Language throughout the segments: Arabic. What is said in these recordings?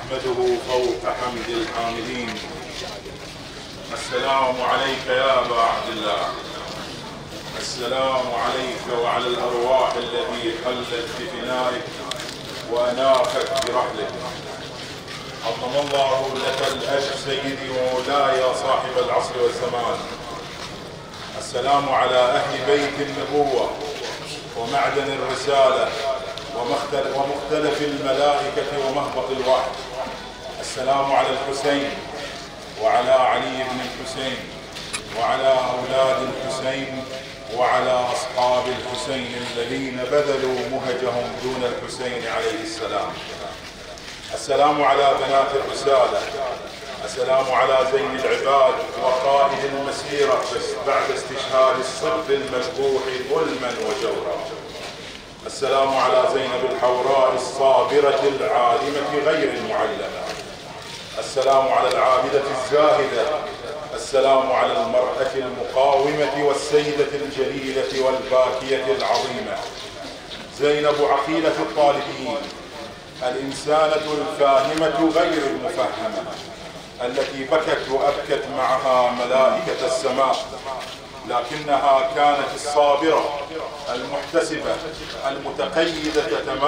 نحمده فوق حمد الحامدين. السلام عليك يا أبا عبد الله، السلام عليك وعلى الأرواح التي حلت بفنائك وأناخت برحلك. عظم الله لك الأجر سيدي ومولاي يا صاحب العصر والزمان. السلام على أهل بيت النبوة ومعدن الرسالة ومختلف الملائكة ومهبط الوحي. السلام على الحسين وعلى علي بن الحسين وعلى أولاد الحسين وعلى أصحاب الحسين الذين بذلوا مهجهم دون الحسين عليه السلام. السلام على بنات الرسالة. السلام على زين العباد وقائد المسيرة بعد استشهاد الصف المذبوح ظلما وجورا. السلام على زينب الحوراء الصابرة العالمة غير المعلمة. السلام على العابدة الزاهدة. السلام على المرأة المقاومة والسيدة الجليلة والباكية العظيمة زينب عقيلة الطالبين، الإنسانة الفاهمة غير المفهمة التي بكت وأبكت معها ملائكة السماء، لكنها كانت الصابرة المحتسبة المتقيدة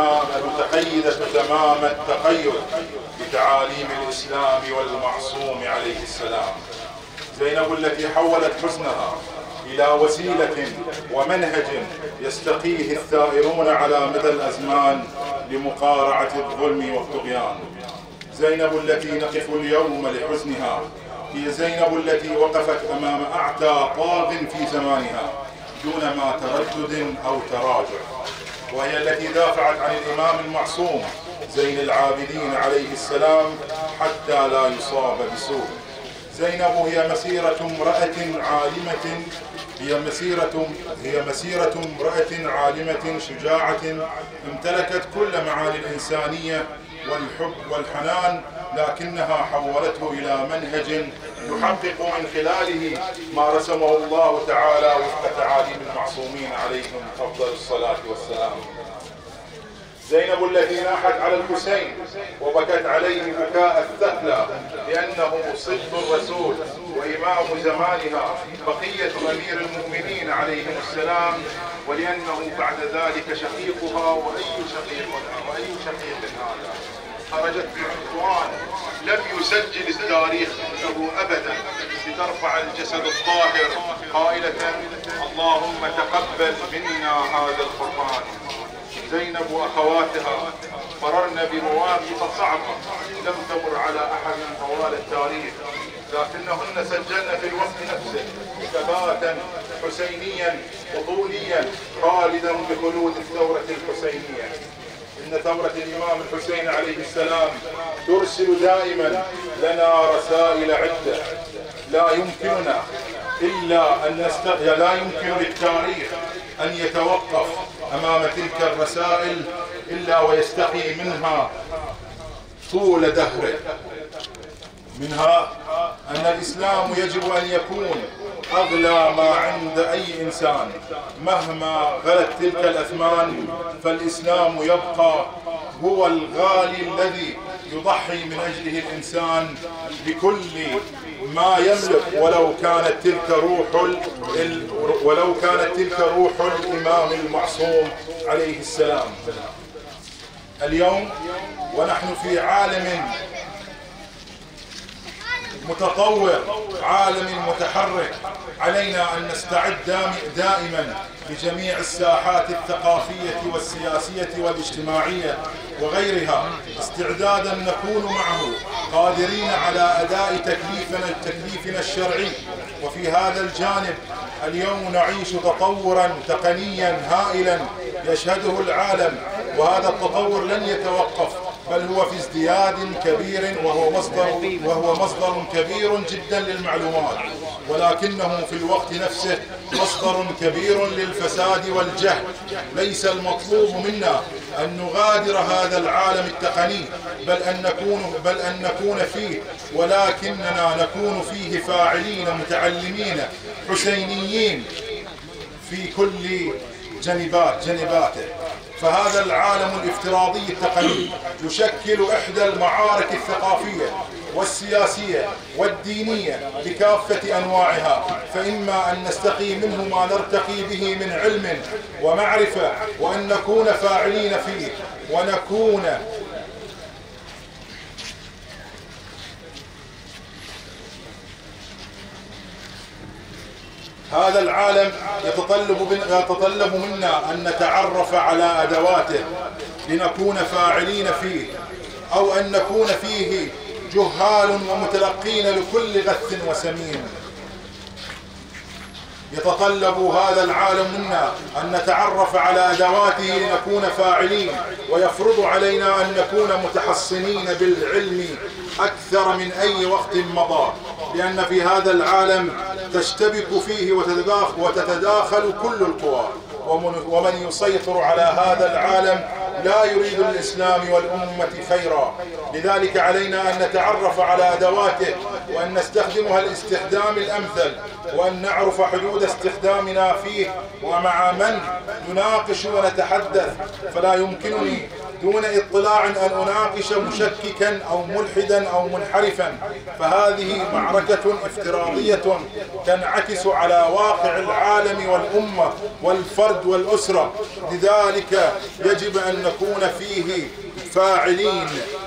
تمام التقيد بتعاليم الإسلام والمعصوم عليه السلام. زينب التي حولت حزنها إلى وسيلة ومنهج يستقيه الثائرون على مدى الأزمان لمقارعة الظلم والطغيان. زينب التي نقف اليوم لحزنها هي زينب التي وقفت أمام أعتى طاغ في زمانها دون ما تردد أو تراجع، وهي التي دافعت عن الإمام المعصوم زين العابدين عليه السلام حتى لا يصاب بسوء. زينب هي مسيرة امرأة عالمة، هي مسيرة امرأة عالمة شجاعة امتلكت كل معاني الإنسانية والحب والحنان، لكنها حولته إلى منهج يحقق من خلاله ما رسمه الله تعالى وفق تعاليم المعصومين عليهم أفضل الصلاة والسلام. زينب التي ناحت على الحسين وبكت عليه بكاء الثكلى لأنه صدق الرسول وإمام زمانها بقية أمير المؤمنين عليهم السلام، ولأنه بعد ذلك شقيقها وأي شقيق هذا. خرجت بعنوان لم يسجل التاريخ له أبدا لترفع الجسد الطاهر قائلة اللهم تقبل منا هذا القربان. زينب وأخواتها مررن بمواقف صعبة لم تمر على أحد طوال التاريخ، لكنهن سجلن في الوقت نفسه ثباتا حسينيا وطوليا خالدا بخلود الثورة الحسينية. إن ثورة الإمام الحسين عليه السلام ترسل دائما لنا رسائل عدة، لا يمكن للتاريخ أن يتوقف أمام تلك الرسائل إلا ويستحي منها طول دهره. منها أن الإسلام يجب أن يكون أغلى ما عند أي إنسان مهما غلت تلك الأثمان، فالإسلام يبقى هو الغالي الذي يضحي من أجله الإنسان بكل ما يملك، ولو كانت تلك روح الإمام المعصوم عليه السلام. اليوم ونحن في عالم متطور، عالم متحرك، علينا أن نستعد دائما بجميع الساحات الثقافية والسياسية والاجتماعية وغيرها استعدادا نكون معه قادرين على أداء تكليفنا الشرعي. وفي هذا الجانب اليوم نعيش تطورا تقنيا هائلا يشهده العالم، وهذا التطور لن يتوقف بل هو في ازدياد كبير، وهو مصدر كبير جدا للمعلومات، ولكنه في الوقت نفسه مصدر كبير للفساد والجهل. ليس المطلوب منا أن نغادر هذا العالم التقني بل أن نكون فيه، ولكننا نكون فيه فاعلين متعلمين حسينيين في كل جنباته. فهذا العالم الافتراضي التقني يشكل إحدى المعارك الثقافية والسياسية والدينية بكافة أنواعها، فإما أن نستقي منه ما نرتقي به من علم ومعرفة، وأن نكون فاعلين فيه ونكون هذا العالم يتطلب منا أن نتعرف على أدواته لنكون فاعلين فيه، أو أن نكون فيه جهال ومتلقين لكل غث وسمين. يتطلب هذا العالم منا أن نتعرف على أدواته لنكون فاعلين، ويفرض علينا أن نكون متحصنين بالعلم أكثر من أي وقت مضى، لأن في هذا العالم تشتبك فيه وتتداخل كل القوى، ومن يسيطر على هذا العالم لا يريد الإسلام والأمة خيرا. لذلك علينا أن نتعرف على أدواته وأن نستخدمها الاستخدام الأمثل، وأن نعرف حدود استخدامنا فيه ومع من نناقش ونتحدث. فلا يمكنني دون اطلاع أن أناقش مشككا أو ملحدا أو منحرفا، فهذه معركة افتراضية تنعكس على واقع العالم والأمة والفرد والأسرة. لذلك يجب أن نكون فيه فاعلين.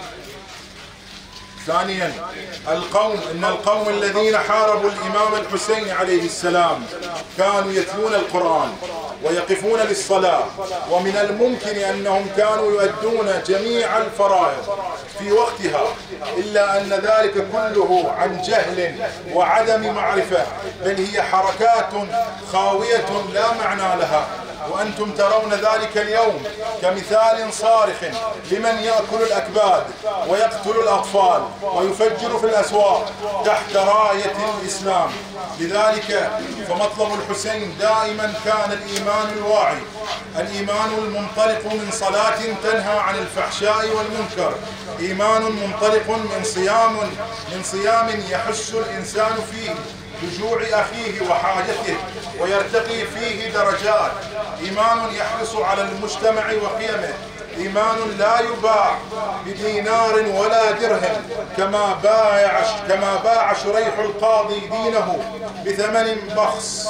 ثانيا، إن القوم الذين حاربوا الإمام الحسين عليه السلام كانوا يتلون القرآن ويقفون للصلاة، ومن الممكن أنهم كانوا يؤدون جميع الفرائض في وقتها، إلا أن ذلك كله عن جهل وعدم معرفة، بل هي حركات خاوية لا معنى لها. وأنتم ترون ذلك اليوم كمثال صارخ لمن يأكل الأكباد ويقتل الأطفال ويفجر في الأسواق تحت راية الإسلام. لذلك فمطلب الحسين دائما كان الإيمان الواعي، الإيمان المنطلق من صلاة تنهى عن الفحشاء والمنكر، إيمان منطلق من صيام يحس الإنسان فيه بجوع أخيه وحاجته ويرتقي فيه درجات، إيمان يحرص على المجتمع وقيمه، إيمان لا يباع بدينار ولا درهم، كما باع شريح القاضي دينه بثمن بخس.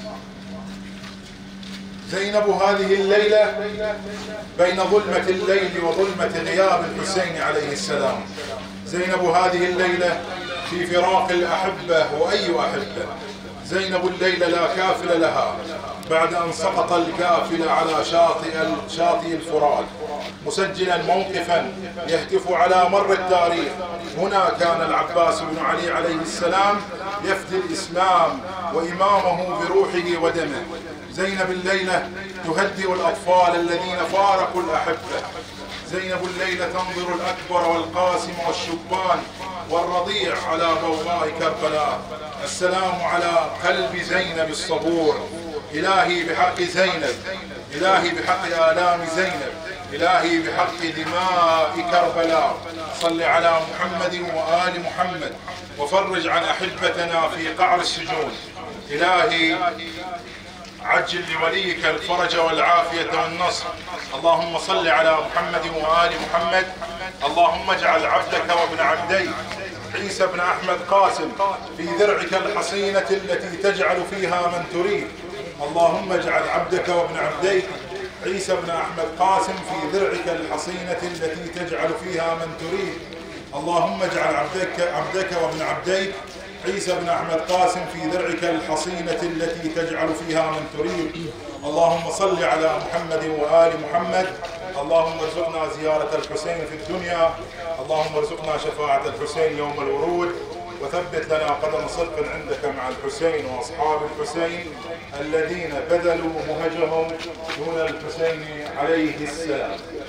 زينب هذه الليلة بين ظلمة الليل وظلمة غياب الحسين عليه السلام، زينب هذه الليلة في فراق الأحبة، وأي أحبة. زينب الليلة لا كافل لها بعد أن سقط الكافل على شاطئ الفرات، مسجلا موقفا يهتف على مر التاريخ: هنا كان العباس بن علي عليه السلام يفدي الإسلام وإمامه بروحه ودمه. زينب الليلة تهدئ الأطفال الذين فارقوا الأحبة. زينب الليلة تنظر الأكبر والقاسم والشبان والرضيع على بوضاء كربلاء. السلام على قلب زينب الصبور. إلهي بحق زينب، إلهي بحق آلام زينب، إلهي بحق دماء كربلاء، صل على محمد وآل محمد، وفرج عن أحبتنا في قعر السجون. إلهي عجل لوليك الفرج والعافية والنصر. اللهم صل على محمد وآل محمد. اللهم اجعل عبدك وابن عبديك عيسى بن أحمد قاسم في ذرعك الحصينة التي تجعل فيها من تريد. اللهم اجعل عبدك وابن عبديك عيسى بن أحمد قاسم في ذرعك الحصينة التي تجعل فيها من تريد. اللهم اجعل عبدك وابن عبديك عيسى بن أحمد قاسم في ذرعك الحصينة التي تجعل فيها من تريد. اللهم صل على محمد وآل محمد. اللهم ارزقنا زيارة الحسين في الدنيا، اللهم ارزقنا شفاعة الحسين يوم الورود، وثبت لنا قدم صدق عندك مع الحسين وأصحاب الحسين الذين بذلوا مهجهم دون الحسين عليه السلام.